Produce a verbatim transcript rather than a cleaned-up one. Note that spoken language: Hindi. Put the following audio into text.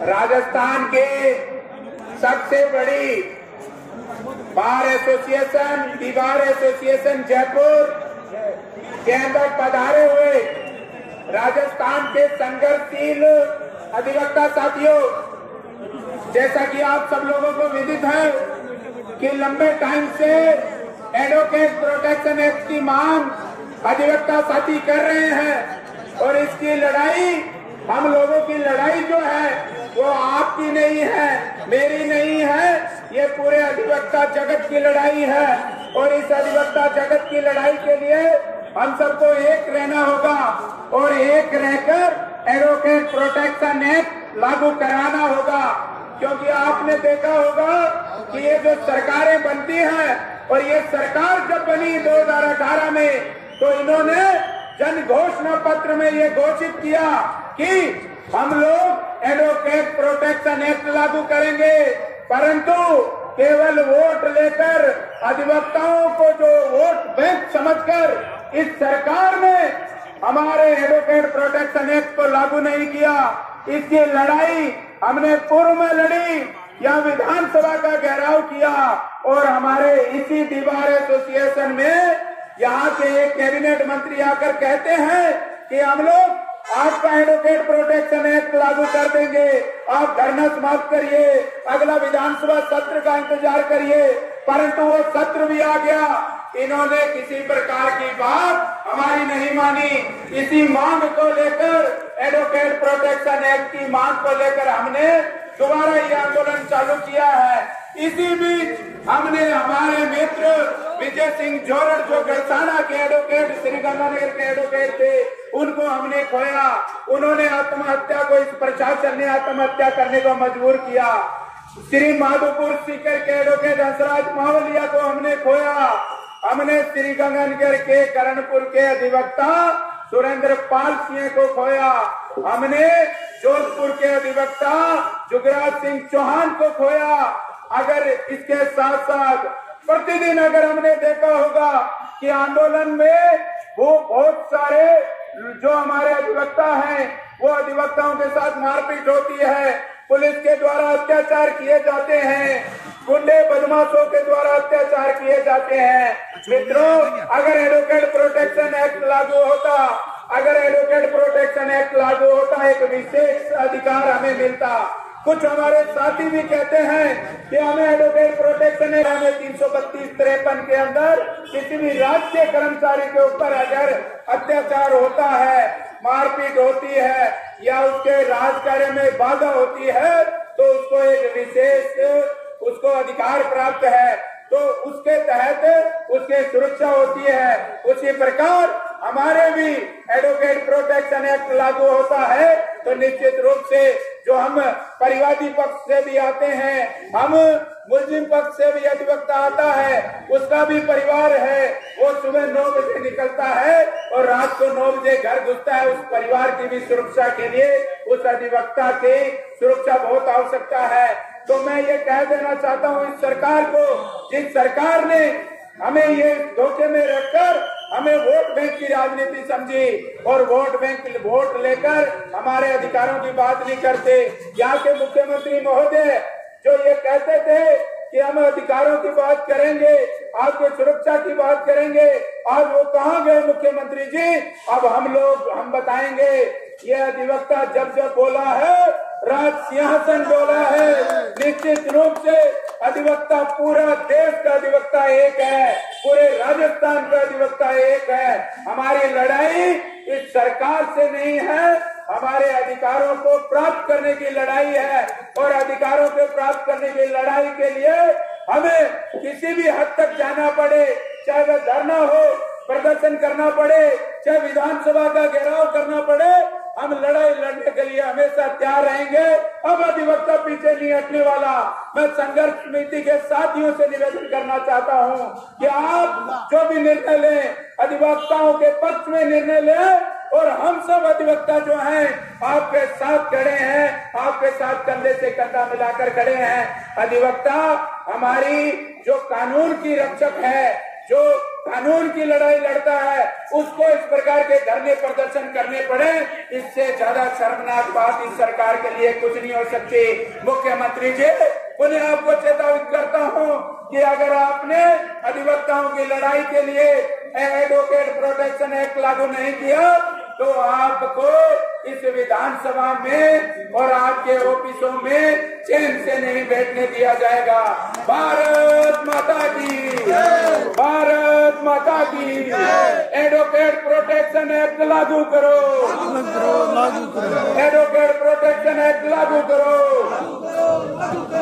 राजस्थान के सबसे बड़ी bar association the bar association Jaipur के अंदर पधारे हुए राजस्थान के संघर्षशील अधिवक्ता साथियों, जैसा कि आप सब लोगों को विदित है कि लंबे टाइम से एडवोकेट प्रोटेक्शन एक्ट की मांग अधिवक्ता साथी कर रहे हैं और इसकी लड़ाई, हम लोगों की लड़ाई जो है वो आपकी नहीं है, मेरी नहीं है, ये पूरे अधिवक्ता जगत की लड़ाई है। और इस अधिवक्ता जगत की लड़ाई के लिए हम सबको एक रहना होगा और एक रहकर एडवोकेट प्रोटेक्शन एक्ट लागू कराना होगा। क्योंकि आपने देखा होगा कि ये जो सरकारें बनती हैं और ये सरकार जब बनी दो हज़ार अठारह में, तो इन्होंने जन घोषणा पत्र में ये घोषित किया कि हम लोग एडवोकेट प्रोटेक्शन एक्ट लागू करेंगे, परंतु केवल वोट लेकर अधिवक्ताओं को जो वोट बैंक समझकर इस सरकार ने हमारे एडवोकेट प्रोटेक्शन एक्ट को लागू नहीं किया। इसकी लड़ाई हमने पूर्व में लड़ी, या विधानसभा का घेराव किया और हमारे इसी दी बार एसोसिएशन में यहाँ के एक कैबिनेट मंत्री आकर कहते हैं कि हम लोग आपका एडवोकेट प्रोटेक्शन एक्ट लागू कर देंगे, आप धरना समाप्त करिए, अगला विधानसभा सत्र का इंतजार करिए। परंतु वो सत्र भी आ गया, इन्होंने किसी प्रकार की बात हमारी नहीं मानी। इसी मांग को लेकर, एडवोकेट प्रोटेक्शन एक्ट की मांग को लेकर हमने दोबारा ये आंदोलन चालू किया है। इसी बीच हमने हमारे मित्र विजय सिंह जोरड़, जो गड़साना के एडवोकेट, श्रीगंगानगर के एडवोकेट थे, उनको हमने खोया। उन्होंने आत्महत्या को, इस प्रशासन ने आत्महत्या करने को मजबूर किया। श्री माधोपुर सीकर के एडवोकेट हंसराज मावलिया को हमने खोया। हमने श्रीगंगानगर के करणपुर के अधिवक्ता सुरेंद्र पाल सिंह को खोया। हमने जोधपुर के अधिवक्ता जुगराज सिंह चौहान को खोया। अगर इसके साथ साथ प्रतिदिन अगर हमने देखा होगा कि आंदोलन में वो बहुत सारे जो हमारे अधिवक्ता हैं, वो अधिवक्ताओं के साथ मारपीट होती है, पुलिस के द्वारा अत्याचार किए जाते हैं, गुंडे बदमाशों के द्वारा अत्याचार किए जाते हैं। मित्रों, अगर एडवोकेट प्रोटेक्शन एक्ट लागू होता, अगर एडवोकेट प्रोटेक्शन एक्ट लागू होता, एक विशेष अधिकार हमें मिलता। कुछ हमारे साथी भी कहते हैं कि हमें एडवोकेट प्रोटेक्शन एक्ट, हमें तीन सौ बत्तीस तिरपन के अंदर किसी भी राज्य कर्मचारी के ऊपर अगर अत्याचार होता है, मारपीट होती है या उसके राज कार्य में बाधा होती है, तो उसको एक विशेष उसको अधिकार प्राप्त है, तो उसके तहत उसकी सुरक्षा होती है। उसी प्रकार हमारे भी एडवोकेट प्रोटेक्शन एक्ट लागू होता है तो निश्चित रूप से जो हम परिवादी पक्ष से भी आते हैं, हम मुस्लिम पक्ष से भी अधिवक्ता आता है, उसका भी परिवार है, वो सुबह नौ बजे निकलता है और रात को नौ बजे घर घुसता है। उस परिवार की भी सुरक्षा के लिए उस अधिवक्ता की सुरक्षा बहुत आवश्यकता है। तो मैं ये कह देना चाहता हूँ इस सरकार को, जिस सरकार ने हमें ये धोखे में रखकर हमें वोट बैंक की राजनीति समझी और वोट बैंक वोट लेकर हमारे अधिकारों की बात नहीं करते। यहाँ के मुख्यमंत्री महोदय जो ये कहते थे कि हम अधिकारों की बात करेंगे, आपके सुरक्षा की बात करेंगे, आज वो कहाँ गए मुख्यमंत्री जी? अब हम लोग हम बताएंगे, ये अधिवक्ता जब जब बोला है, राज सिंहासन बोला है। निश्चित रूप से अधिवक्ता, पूरा देश का अधिवक्ता एक है, पूरे राजस्थान का अधिवक्ता एक है। हमारी लड़ाई इस सरकार से नहीं है, हमारे अधिकारों को प्राप्त करने की लड़ाई है। और अधिकारों को प्राप्त करने की लड़ाई के लिए हमें किसी भी हद तक जाना पड़े, चाहे वह धरना हो, प्रदर्शन करना पड़े, चाहे विधानसभा का घेराव करना पड़े, हम लड़ाई लड़ने के लिए हमेशा तैयार रहेंगे। अब अधिवक्ता पीछे नहीं हटने वाला। मैं संघर्ष समिति के साथियों से निवेदन करना चाहता हूं कि आप जो भी निर्णय लें, अधिवक्ताओं के पक्ष में निर्णय लें और हम सब अधिवक्ता जो हैं आपके साथ खड़े हैं, आपके साथ कंधे से कंधा मिलाकर खड़े हैं। अधिवक्ता हमारी जो कानून की रक्षक है, जो कानून की लड़ाई लड़ता है उसको इस प्रकार के धरने प्रदर्शन करने पड़े, इससे ज्यादा शर्मनाक बात इस सरकार के लिए कुछ नहीं हो सकती। मुख्यमंत्री जी, उन्हें आपको चेतावनी करता हूं कि अगर आपने अधिवक्ताओं की लड़ाई के लिए एडवोकेट प्रोटेक्शन एक्ट लागू नहीं किया तो आपको इस विधानसभा में और आपके ऑफिसों में चैन से नहीं बैठने दिया जाएगा। भारत माता की, भारत माता की। एडवोकेट प्रोटेक्शन एक्ट लागू करो, लागू करो, एडवोकेट प्रोटेक्शन एक्ट लागू करो।